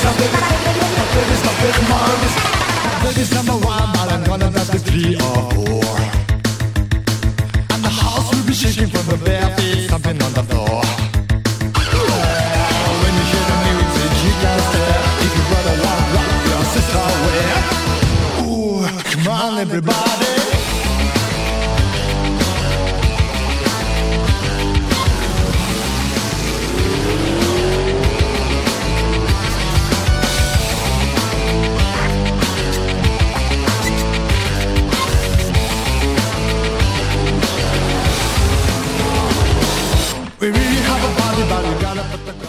Baby's number one, but I'm gonna dance with 3 or 4. And the house will be shaking from the bare feet, stomping on the floor. When you hear the music, you can't stare. If your brother won't rock your sister away. Ooh, come on everybody. We really have a party, but we gotta put the